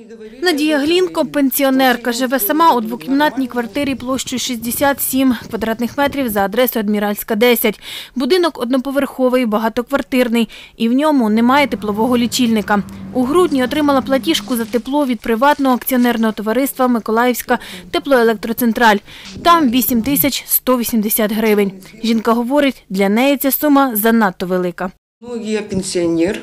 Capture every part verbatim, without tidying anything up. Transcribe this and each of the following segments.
Надія Глінко – пенсіонерка. Живе сама у двокімнатній квартирі площею шістдесят сім квадратних метрів за адресою Адміральська, десять. Будинок одноповерховий, багатоквартирний. І в ньому немає теплового лічильника. У грудні отримала платіжку за тепло від приватного акціонерного товариства «Миколаївська теплоелектроцентраль». Там вісім тисяч сто вісімдесят гривень. Жінка говорить, для неї ця сума занадто велика. Ну, я пенсіонер.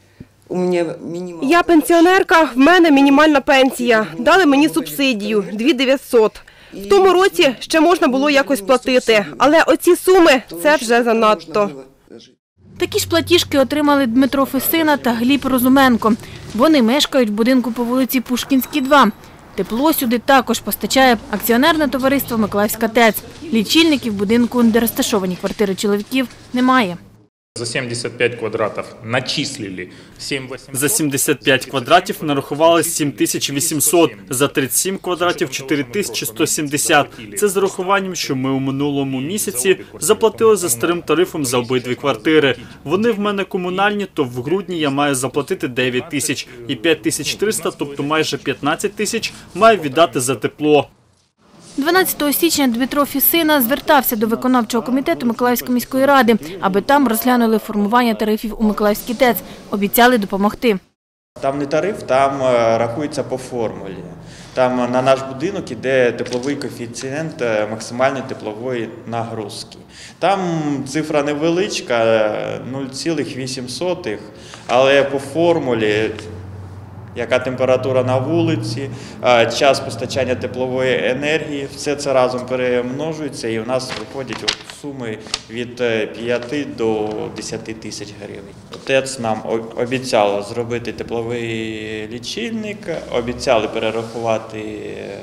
Я пенсіонерка, в мене мінімальна пенсія. Дали мені субсидію – дві тисячі дев'ятсот. В тому році ще можна було якось платити, але оці суми – це вже занадто. Такі ж платіжки отримали Дмитро Фесина та Гліб Розуменко. Вони мешкають в будинку по вулиці Пушкінській, два. Тепло сюди також постачає акціонерне товариство «Миколаївська ТЕЦ». Лічильників в будинку, де розташовані квартири чоловіків, немає. За сімдесят п'ять квадратів начислили сім тисяч вісімсот. За сімдесят п'ять квадратів нарахували сім тисяч вісімсот, за тридцять сім квадратів – чотири тисячі сто сімдесят. Це з урахуванням, що ми у минулому місяці заплатили за старим тарифом за обидві квартири. Вони в мене комунальні, то в грудні я маю заплатити дев'ять тисяч і п'ять тисяч триста, тобто майже п'ятнадцять тисяч, маю віддати за тепло. дванадцятого січня Дмитро Фесина звертався до виконавчого комітету Миколаївської міської ради, аби там розглянули формування тарифів у Миколаївській ТЕЦ. Обіцяли допомогти. Там не тариф, там рахується по формулі. Там на наш будинок іде тепловий коефіцієнт максимальної теплової нагрузки. Там цифра невеличка, нуль цілих вісім сотих, але по формулі, яка температура на вулиці, час постачання теплової енергії, все це разом перемножується і в нас виходять суми від п'яти до десяти тисяч гривень. ТЕЦ нам обіцяла зробити тепловий лічильник, обіцяли перерахувати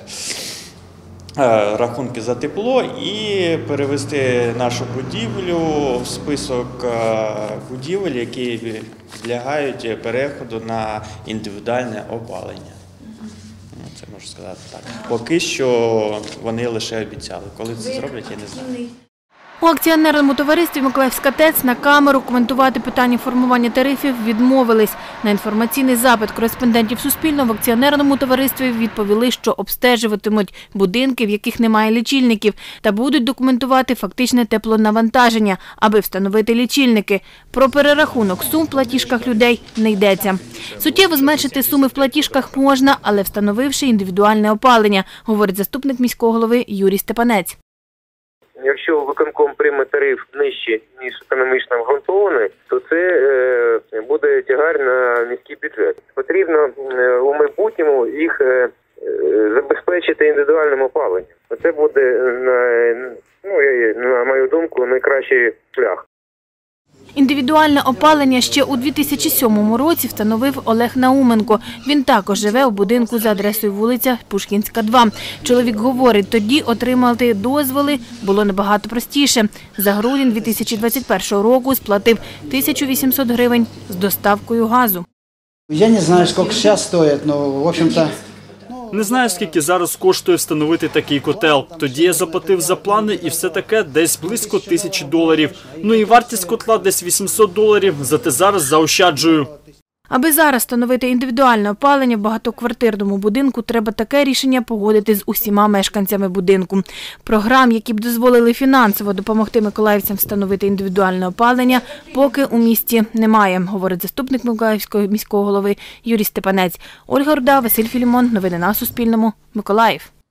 рахунки за тепло і перевести нашу будівлю в список будівель, які підлягають переходу на індивідуальне опалення. Це можу сказати так. Поки що вони лише обіцяли. Коли це зроблять, я не знаю. У акціонерному товаристві «Миколаївська ТЕЦ» на камеру коментувати питання формування тарифів відмовились. На інформаційний запит кореспондентів Суспільного в акціонерному товаристві відповіли, що обстежуватимуть будинки, в яких немає лічильників, та будуть документувати фактичне теплонавантаження, аби встановити лічильники. Про перерахунок сум в платіжках людей не йдеться. Суттєво зменшити суми в платіжках можна, але встановивши індивідуальне опалення, говорить заступник міського голови Юрій Степанець. Якщо виконком прийме тариф нижче, ніж економічно обґрунтований, то це буде тягар на міський бюджет. Потрібно у майбутньому їх забезпечити індивідуальним опаленням. Це буде, ну, на мою думку, найкращий шлях. Індивідуальне опалення ще у дві тисячі сьомому році встановив Олег Науменко. Він також живе у будинку за адресою вулиця Пушкінська, два. Чоловік говорить, тоді отримати дозволи було набагато простіше. За грудень дві тисячі двадцять першого року сплатив тисячу вісімсот гривень з доставкою газу. Я не знаю, скільки зараз стоїть, але, в общем-то... Не знаю, скільки зараз коштує встановити такий котел. Тоді я заплатив за плани і все таке десь близько тисячі доларів. Ну і вартість котла десь вісімсот доларів, зате зараз заощаджую. Аби зараз встановити індивідуальне опалення в багатоквартирному будинку, треба таке рішення погодити з усіма мешканцями будинку. Програм, які б дозволили фінансово допомогти миколаївцям встановити індивідуальне опалення, поки у місті немає, говорить заступник Миколаївського міського голови Юрій Степанець. Ольга Руда, Василь Філімон. Новини на Суспільному. Миколаїв.